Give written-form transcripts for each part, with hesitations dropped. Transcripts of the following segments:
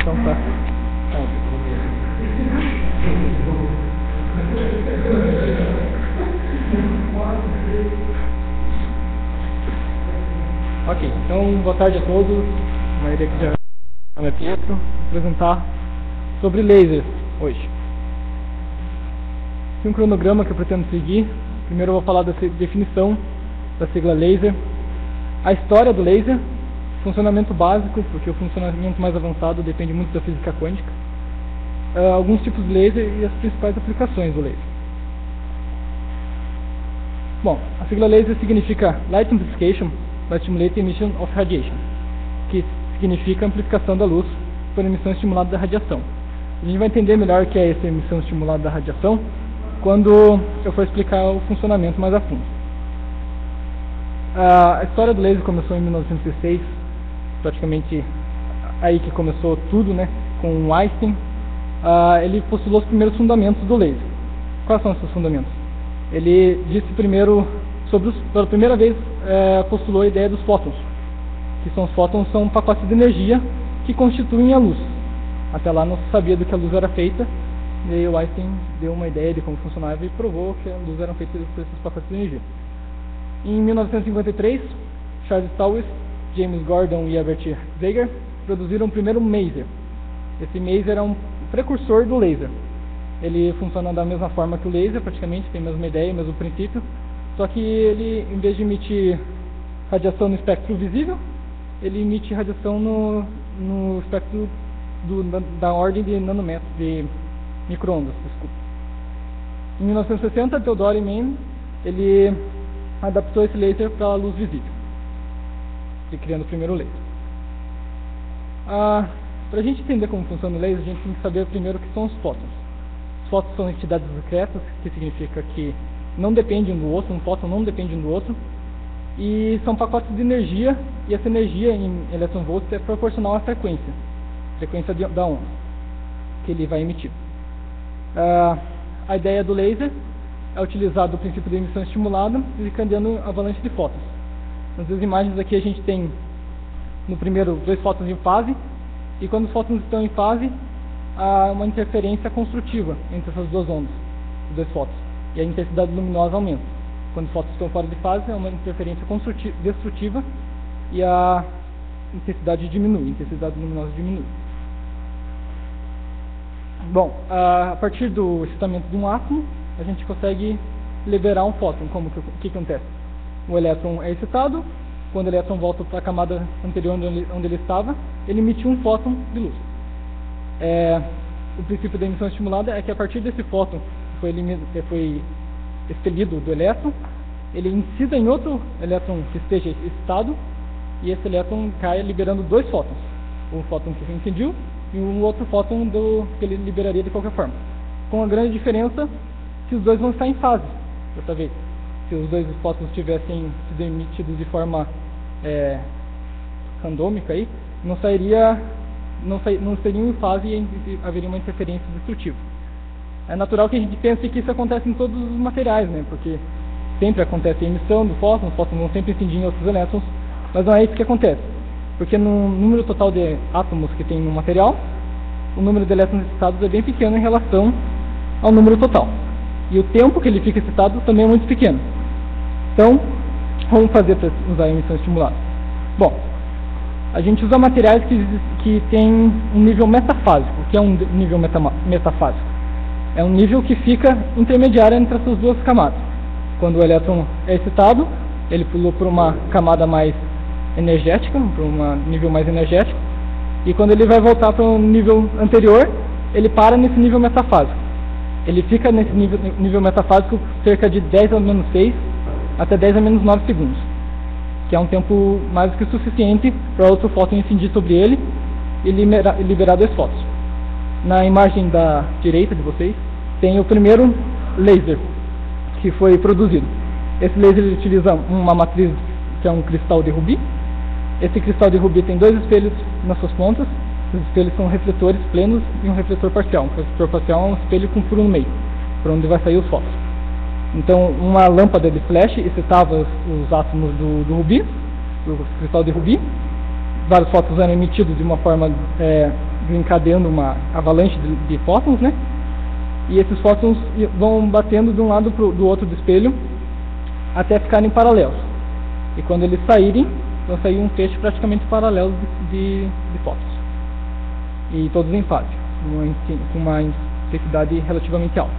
Então tá. Ok, então boa tarde a todos. A maioria aqui já é Pietro. Vou apresentar sobre laser hoje. Tem um cronograma que eu pretendo seguir. Primeiro eu vou falar da definição da sigla laser, a história do laser, funcionamento básico, porque o funcionamento mais avançado depende muito da física quântica, alguns tipos de laser e as principais aplicações do laser. Bom, a sigla laser significa Light Amplification by Stimulated Emission of Radiation, que significa amplificação da luz por emissão estimulada da radiação. A gente vai entender melhor o que é essa emissão estimulada da radiação quando eu for explicar o funcionamento mais a fundo. A história do laser começou em 1906, praticamente aí que começou tudo, né, com o Einstein. Ele postulou os primeiros fundamentos do laser. Quais são esses fundamentos? Ele disse primeiro, pela primeira vez, postulou a ideia dos fótons, que os fótons são pacotes de energia que constituem a luz. Até lá não se sabia do que a luz era feita, e aí o Einstein deu uma ideia de como funcionava e provou que a luz era feita por esses pacotes de energia. Em 1953, Charles Towers, James Gordon e Herbert Zeiger produziram o primeiro maser. Esse maser é um precursor do laser. Ele funciona da mesma forma que o laser, praticamente, tem a mesma ideia, o mesmo princípio, só que ele, em vez de emitir radiação no espectro visível, ele emite radiação no espectro da ordem de nanômetros, de micro-ondas, desculpa. Em 1960, Theodore Mann, ele adaptou esse laser para a luz visível, e criando o primeiro laser. Para a gente entender como funciona o laser, a gente tem que saber primeiro o que são os fótons. Os fótons são entidades discretas, que significa que não dependem um do outro, um fóton não depende um do outro, e são pacotes de energia, e essa energia em eletronvolts é proporcional à frequência da onda que ele vai emitir. A ideia do laser é utilizar o princípio de emissão estimulada, desencadeando avalanche de fótons. Nas duas imagens aqui a gente tem, no primeiro, dois fótons em fase, e quando os fótons estão em fase, há uma interferência construtiva entre essas duas ondas, os dois fótons, e a intensidade luminosa aumenta. Quando os fótons estão fora de fase, é uma interferência destrutiva e a intensidade diminui, a intensidade luminosa diminui. Bom, a partir do excitamento de um átomo, a gente consegue liberar um fóton. O que acontece? O elétron é excitado, quando o elétron volta para a camada anterior onde ele estava, ele emite um fóton de luz. O princípio da emissão estimulada é que a partir desse fóton que foi expelido do elétron, ele incida em outro elétron que esteja excitado, e esse elétron cai liberando dois fótons. Um fóton que incidiu e um outro fóton que ele liberaria de qualquer forma. Com a grande diferença que os dois vão estar em fase, dessa vez. Se os dois fótons tivessem sido emitidos de forma randômica, aí, não estariam em fase e haveria uma interferência destrutiva. É natural que a gente pense que isso acontece em todos os materiais, né? Porque sempre acontece a emissão do fóton, os fótons vão sempre incidir em outros elétrons, mas não é isso que acontece. Porque no número total de átomos que tem no material, o número de elétrons excitados é bem pequeno em relação ao número total. E o tempo que ele fica excitado também é muito pequeno. Então, vamos fazer para usar a emissão estimulada? Bom, a gente usa materiais que têm um nível metafásico. O que é um nível metafásico? É um nível que fica intermediário entre essas duas camadas. Quando o elétron é excitado, ele pulou por uma camada mais energética, para um nível mais energético, e quando ele vai voltar para um nível anterior, ele para nesse nível metafásico. Ele fica nesse nível metafásico cerca de 10 a menos 6 até 10 a menos 9 segundos, que é um tempo mais do que suficiente para outro fóton incidir sobre ele e liberar dois fótons. Na imagem da direita de vocês, tem o primeiro laser que foi produzido. Esse laser utiliza uma matriz que é um cristal de rubi. Esse cristal de rubi tem dois espelhos nas suas pontas. Os espelhos são refletores plenos e um refletor parcial. Um refletor parcial é um espelho com furo no meio, para onde vai sair os fótons. Então, uma lâmpada de flash excitava os átomos do rubi, do cristal de rubi. Vários fótons eram emitidos de uma forma desencadeando uma avalanche de fótons, né? E esses fótons vão batendo de um lado do outro do espelho até ficarem paralelos. E quando eles saírem, vão sair um feixe praticamente paralelo de fótons. E todos em fase, com uma intensidade relativamente alta.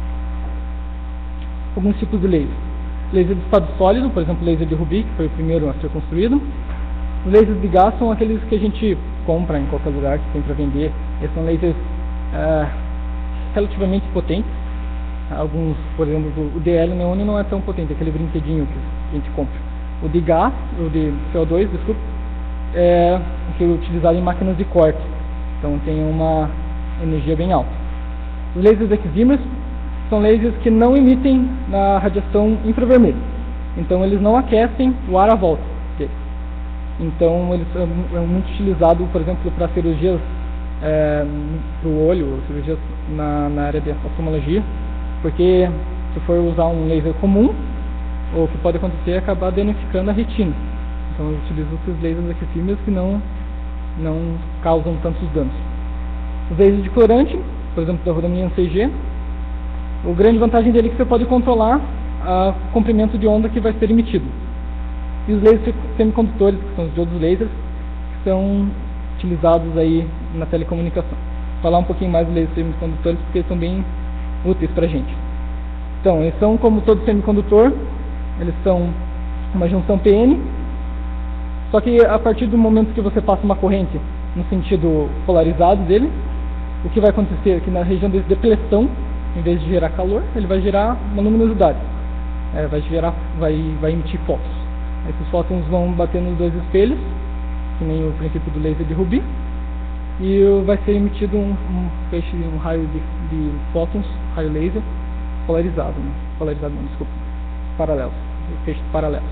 Alguns tipos de laser. Laser de estado sólido, por exemplo, laser de Ruby, que foi o primeiro a ser construído. Os lasers de gás são aqueles que a gente compra em qualquer lugar, que tem para vender. Eles são lasers relativamente potentes. Alguns, por exemplo, o DL neon não é tão potente, aquele brinquedinho que a gente compra. O de gás, o de CO2, desculpa, é utilizado em máquinas de corte. Então tem uma energia bem alta. Os lasers exímeros são lasers que não emitem na radiação infravermelha. Então eles não aquecem o ar à volta deles. Então eles são muito utilizados, por exemplo, para cirurgias para o olho, cirurgias na área de oftalmologia, porque se for usar um laser comum, o que pode acontecer é acabar danificando a retina. Então eu utilizo esses lasers exímeros que não causam tantos danos. Os lasers de corante, por exemplo, da Rodomian CG, a grande vantagem dele é que você pode controlar o comprimento de onda que vai ser emitido. E os lasers semicondutores, que são os diodos lasers, que são utilizados aí na telecomunicação. Vou falar um pouquinho mais dos lasers semicondutores, porque eles são bem úteis para a gente. Então, eles são, como todo semicondutor, eles são uma junção PN, só que a partir do momento que você passa uma corrente no sentido polarizado dele, o que vai acontecer é que na região de depleção, em vez de gerar calor, ele vai gerar uma luminosidade, vai emitir fótons. Esses fótons vão bater nos dois espelhos, que nem o princípio do laser de Ruby, e vai ser emitido um raio de fótons, raio laser, polarizado, né? Polarizado não, desculpa, paralelos, feixes paralelos.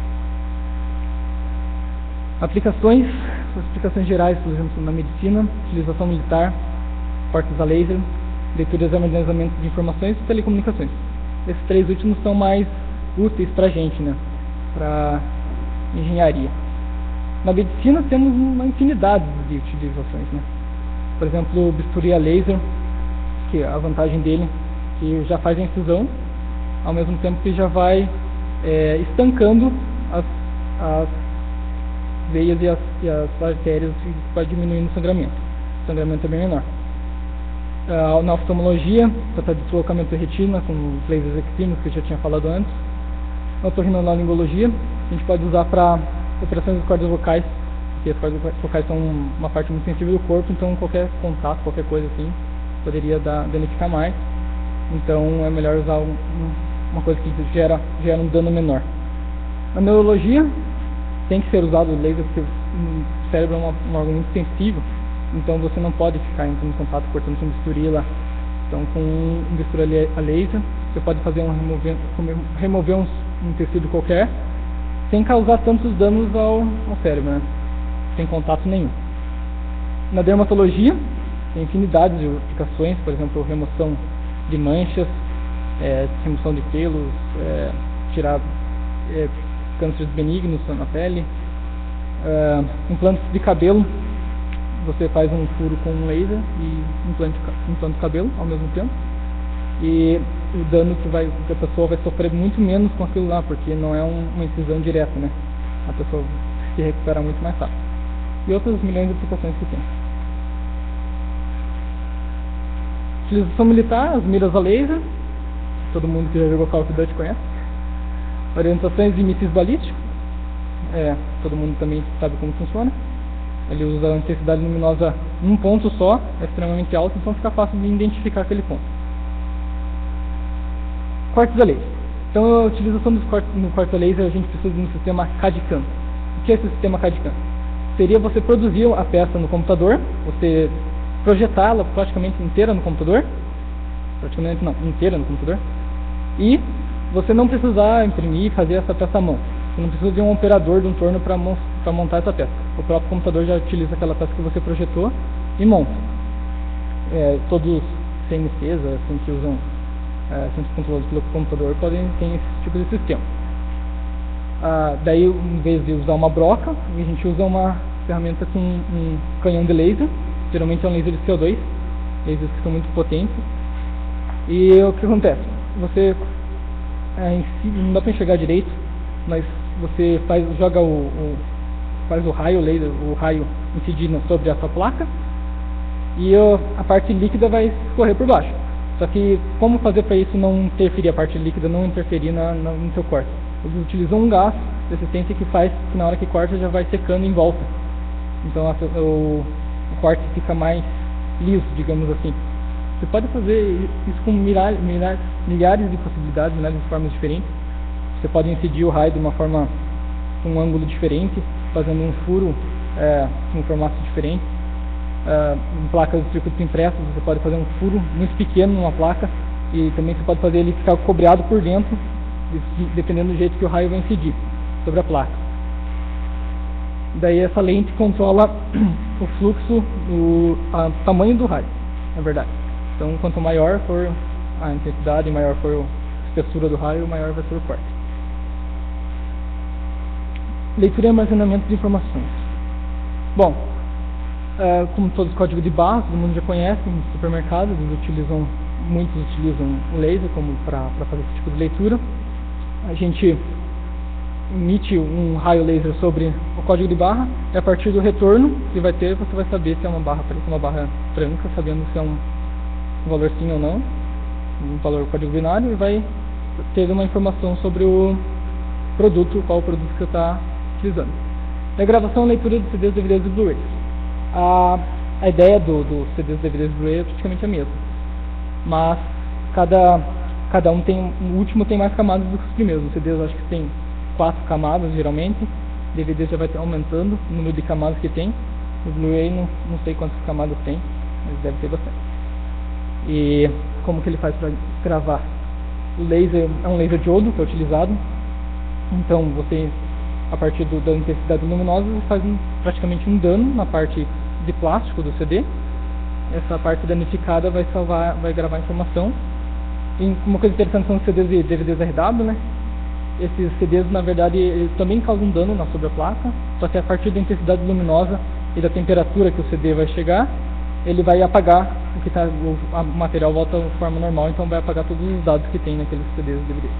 Aplicações gerais, por exemplo, na medicina, utilização militar, cortes a laser, leitura e armazenamento de informações e telecomunicações. Esses três últimos são mais úteis para a gente, né? Para engenharia. Na medicina temos uma infinidade de utilizações, né? Por exemplo, o bisturi a laser, que a vantagem dele que já faz a infusão, ao mesmo tempo que já vai estancando as veias e as artérias, e vai diminuindo o sangramento. O sangramento é bem menor. Na oftalmologia, tratar de deslocamento de retina com os lasers exímeros que eu já tinha falado antes. Na otorrinolaringologia, a gente pode usar para operações das cordas vocais, porque as cordas vocais são uma parte muito sensível do corpo, então qualquer contato, qualquer coisa assim, poderia danificar mais. Então é melhor usar uma coisa que gera um dano menor. Na neurologia, tem que ser usado o laser, porque o cérebro é um órgão muito sensível, então você não pode ficar entrando em contato, cortando seu bisturi lá. Então com um bisturi a laser, você pode fazer remover um tecido qualquer, sem causar tantos danos ao cérebro, né? Sem contato nenhum. Na dermatologia, tem infinidade de aplicações, por exemplo, remoção de manchas, remoção de pelos, tirar cânceres benignos na pele, implantes de cabelo, você faz um furo com um laser e implanta o cabelo ao mesmo tempo, e o dano que a pessoa vai sofrer muito menos com aquilo lá, porque não é uma incisão direta, né? A pessoa se recupera muito mais rápido. E outras milhões de aplicações que tem. Utilização militar, as miras a laser, todo mundo que já jogou Call of Duty conhece. Orientações de mísseis balísticos, todo mundo também sabe como funciona. Ele usa a intensidade luminosa em um ponto só, é extremamente alto, então fica fácil de identificar aquele ponto. Cortes a laser. Então a utilização dos cortes no corte a laser, a gente precisa de um sistema CAD-CAM. O que é esse sistema CAD-CAM? Seria você produzir a peça no computador, você projetá-la praticamente inteira no computador, inteira no computador, e você não precisar imprimir e fazer essa peça à mão. Você não precisa de um operador de um torno para montar essa peça. O próprio computador já utiliza aquela peça que você projetou e monta. Todos os CNCs, assim, que usam centros controlados pelo computador, ter esse tipo de sistema. Daí, em vez de usar uma broca, a gente usa uma ferramenta com um canhão de laser, geralmente é um laser de CO2, lasers que são muito potentes. E o que acontece? Você em si, não dá para enxergar direito, mas você joga faz o raio laser, o raio incidindo sobre a sua placa, e a parte líquida vai escorrer por baixo. Só que como fazer para isso não interferir, a parte líquida não interferir no seu corte? Eles utilizam um gás de resistência que faz que na hora que corta já vai secando em volta. Então o corte fica mais liso, digamos assim. Você pode fazer isso com milhares de possibilidades, milhares de formas diferentes. Você pode incidir o raio de uma forma, com um ângulo diferente, fazendo um furo em um formato diferente. Em placas de circuitos impressos, você pode fazer um furo muito pequeno numa placa, e também você pode fazer ele ficar cobreado por dentro, dependendo do jeito que o raio vai incidir sobre a placa. Daí essa lente controla o fluxo, o tamanho do raio, na verdade. Então, quanto maior for a intensidade, maior for a espessura do raio, maior vai ser o corte. Leitura e armazenamento de informações. Bom, como todos os códigos de barra, todo mundo já conhece, nos supermercados, muitos utilizam o laser para fazer esse tipo de leitura. A gente emite um raio laser sobre o código de barra, e a partir do retorno que vai ter, você vai saber se é uma barra preta ou uma barra branca, sabendo se é um valor sim ou não, um valor código binário, e vai ter uma informação sobre o produto, qual o produto que você está utilizando. A gravação e leitura de CDs, DVDs e Blu-rays. A ideia do CDs, DVDs e Blu-ray é praticamente a mesma, mas cada um o último tem mais camadas do que os primeiros. Os CDs eu acho que tem 4 camadas geralmente, DVD já vai aumentando o número de camadas que tem. O Blu-ray não sei quantas camadas tem, mas deve ter bastante. E como que ele faz para gravar? O laser é um laser diodo que é utilizado. Então você, a partir da intensidade luminosa, você faz praticamente um dano na parte de plástico do CD. Essa parte danificada vai gravar a informação. E uma coisa interessante são os CDs e DVDs RW, né? Esses CDs, na verdade, eles também causam dano sobre a placa, só que a partir da intensidade luminosa e da temperatura que o CD vai chegar, ele vai apagar o material volta à forma normal, então vai apagar todos os dados que tem naqueles CDs e DVDs.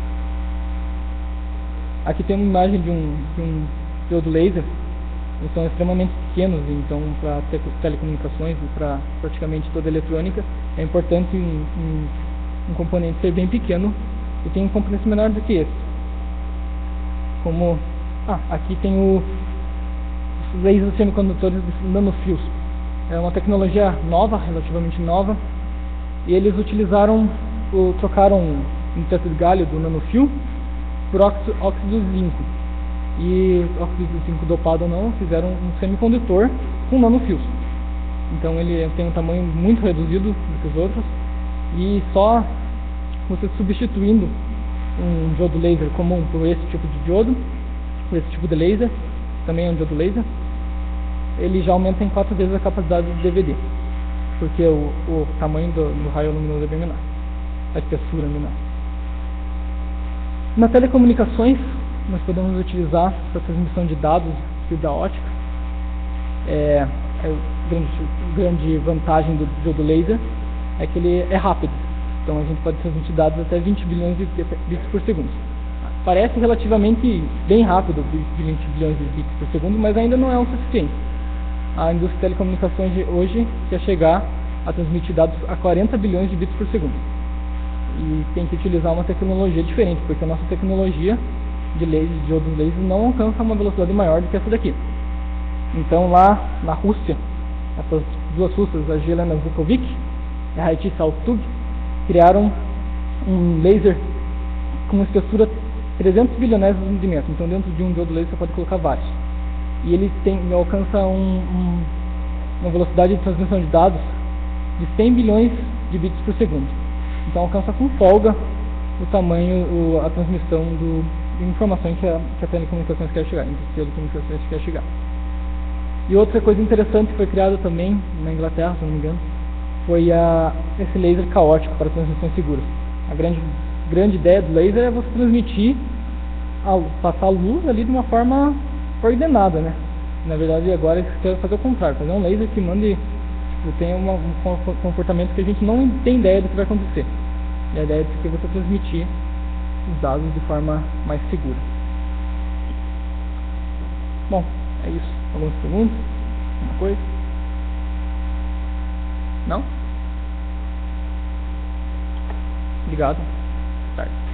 Aqui tem uma imagem de um diodo laser. Eles são extremamente pequenos, então para telecomunicações e para praticamente toda a eletrônica é importante um componente ser bem pequeno e tem componentes menores do que esse. Como aqui tem os lasers semicondutores de nanofios. É uma tecnologia nova, relativamente nova, e eles trocaram um teto de galho do nanofio por óxido de zinco. E óxido de zinco dopado ou não, fizeram um semicondutor com nanofios. Então ele tem um tamanho muito reduzido do que os outros, e só você substituindo um diodo laser comum por esse tipo de diodo, por esse tipo de laser, também é um diodo laser, ele já aumenta em 4 vezes a capacidade do DVD, porque o tamanho do raio luminoso é bem menor, a espessura é menor. Nas telecomunicações, nós podemos utilizar para transmissão de dados fibra ótica. A grande vantagem do diodo laser é que ele é rápido. Então a gente pode transmitir dados até 20 bilhões de bits por segundo. Parece relativamente bem rápido, 20 bilhões de bits por segundo, mas ainda não é o suficiente. A indústria de telecomunicações de hoje quer chegar a transmitir dados a 40 bilhões de bits por segundo. E tem que utilizar uma tecnologia diferente, porque a nossa tecnologia de diodos laser não alcança uma velocidade maior do que essa daqui. Então lá na Rússia, essas duas russas, a Helena Vukovic e a Haiti Saltug, criaram um laser com uma espessura 300 bilionésimos de milímetros. Então dentro de um diodo laser você pode colocar vários. E ele alcança uma velocidade de transmissão de dados de 100 bilhões de bits por segundo. Então alcança com folga o tamanho, a transmissão de informações que a telecomunicações quer chegar, E outra coisa interessante que foi criada também na Inglaterra, se não me engano, foi esse laser caótico para transmissões seguras. A grande ideia do laser é você transmitir, passar a luz ali de uma forma ordenada, né? Na verdade agora eles querem fazer o contrário, fazer um laser que mande Você tem um comportamento que a gente não tem ideia do que vai acontecer. E a ideia é que você transmitir os dados de forma mais segura. Bom, é isso. Algumas perguntas? Alguma coisa? Não? Obrigado. Tarde.